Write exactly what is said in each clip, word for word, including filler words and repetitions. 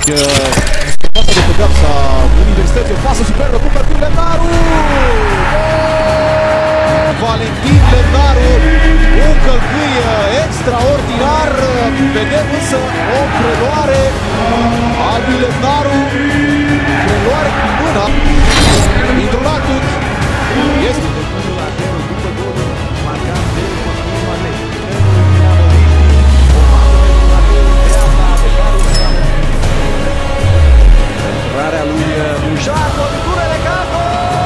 scăpată de pedeapsa Universității, o pasă superbă cu Percur Lemnaru! Valentin Lemnaru, un călcâi extraordinar, vedem însă o preluare a lui Lemnaru, preluare cu mâna, dintr-un alt tut, este Rarea lui Mușar, lovitură de capă!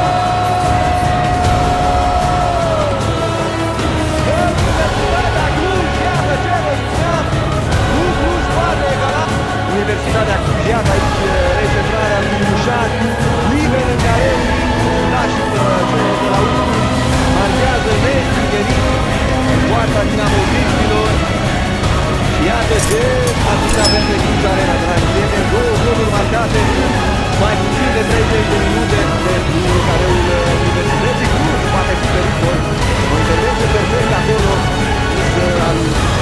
Universitatea Cluj, iată ce rezultat! Nu Cluj poate egala. Universitatea Cluj, iată aici recentrarea lui Mușar, liber în care nașită celor de la urmă, marchează nestingerit în poarta dinamoviștilor. Iată ce atâta pentru Cluj Arena, dragi prieteni, două goluri marcate mai puțin de treizeci de minute pentru careul Universității Cluj, poate fi pericol. O intervenție perfect acolo, însă al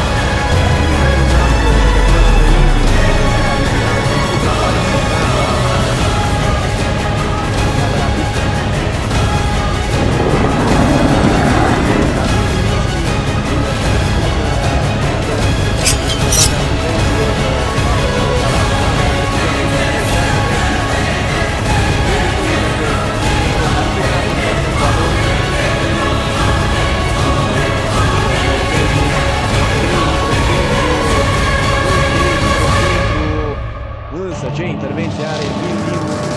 ce intervenție are Billy.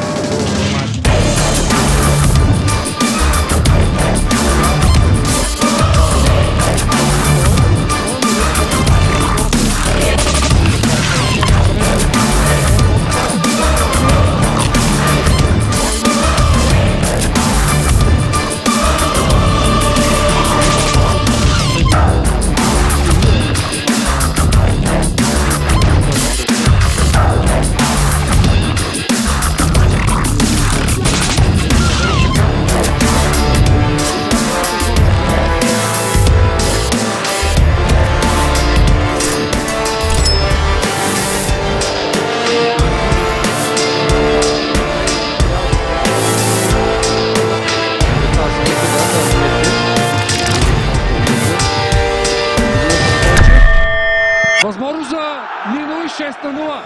Възможност за Нино и шест на нула.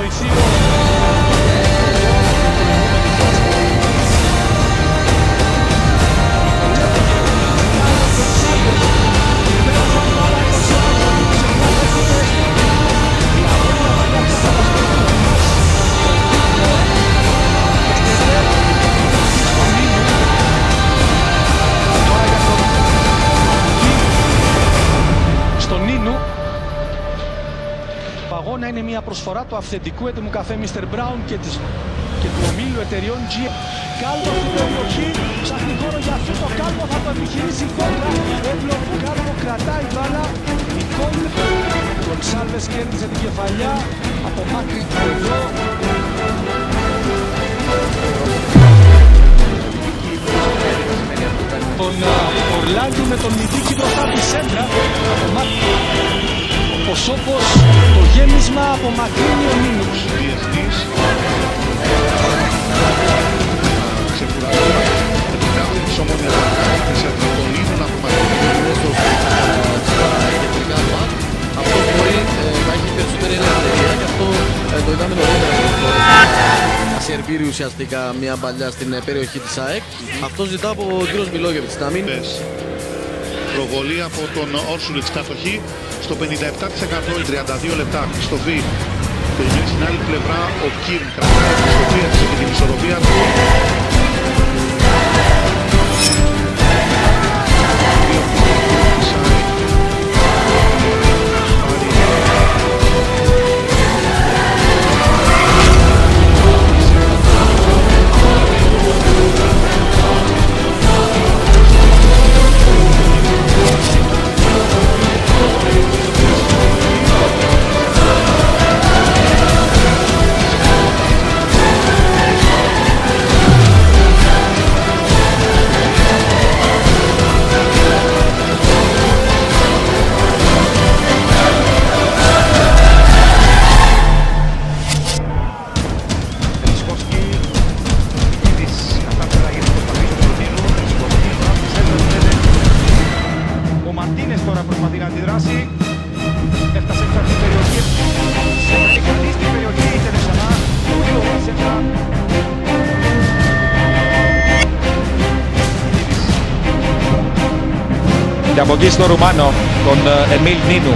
Μωυσίου. Να είναι μια προσφορά του αυθεντικού έτοιμου καφέ μίστερ Brown και, της, και του ομίλου εταιριών G. Κάλβο στην περιοχή, ψάχνει χώρο για αυτό το Κάλβο, θα το επιχειρήσει η κόντρα. Έβλοπου Κάλβο κρατάει μπάλα, η κόντρα. Γκονσάλβες κέρδισε την κεφαλιά, από μάκρη εδώ. Τον Ορλάντιου με τον Μητίκη μπροστά από τη σέντρα, από μάκρη. Όπως όπως το γέμισμα απομακρύνει ο Νίνους. Διεθνής ξεκουραστεί την κάθε της Ομόνιας της Εθνοτολίνου να απομακρύνει στα ηλεκτρικά ματ. Αυτό μπορεί να έχει περισσότερη ελευθερία και αυτό το είδαμε νωρίτερα. Να σερβίρει ουσιαστικά μια μπαλιά στην περιοχή της ΑΕΚ. Αυτό ζητά από ο κύριος Μιλόγεβιτς να μην... Προβολή από τον Όρσουλιτς, κατοχή στο πενήντα επτά τοις εκατό, τριάντα δύο λεπτά. Χριστοφή περιμένει στην άλλη πλευρά, ο Κίρν κρατάει τη Χριστοφή, έτσι και την ισορροπία του. Προσπαθεί να αντιδράσει. Έφτασε έξω από την περιοχή. Σε καλή καλή στην περιοχή. Ήθελε ξανά. Πολύ ωραία σέντρα. Και από εκεί στο Ρουμάνο, τον Εμίλ Νίνου.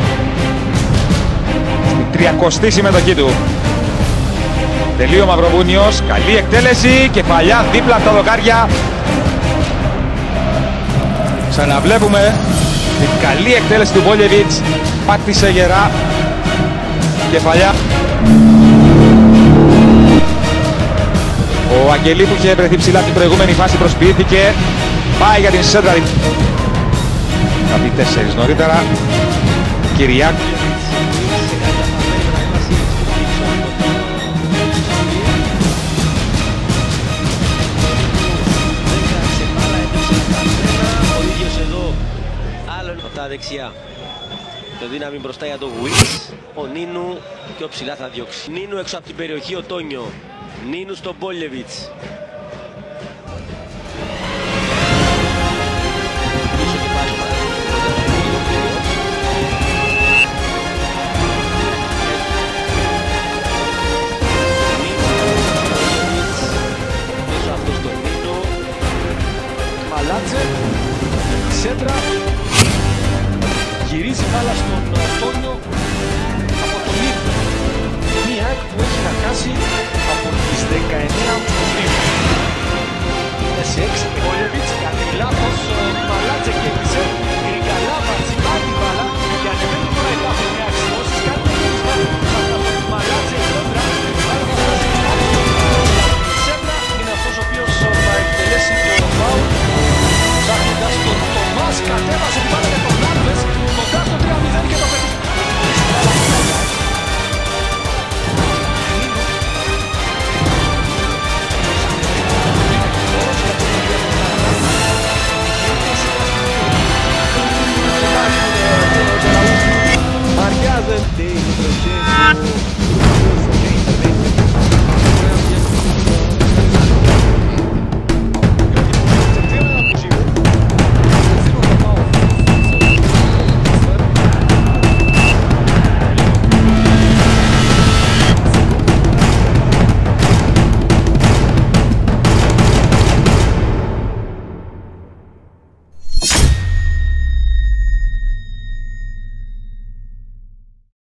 Στην τριακοστή συμμετοχή του. Τελείο Μαυροβούνιος. Καλή εκτέλεση. Κεφαλιά δίπλα από τα δοκάρια. Ξαναβλέπουμε την καλή εκτέλεση του Μπόλεβιτς, πάτησε γερά, κεφαλιά. Ο Αγγελή που είχε βρεθεί ψηλά την προηγούμενη φάση προσποιήθηκε, πάει για την σέντρα. Θα πει τέσσερις νωρίτερα, Κυριάκ. Τα δεξιά. Το δύναμη μπροστά για το Γουίς. Ο Νίνου πιο ψηλά θα διώξει. Νίνου έξω από την περιοχή, ο Τόνιο. Νίνου στον Μπόλεβιτς.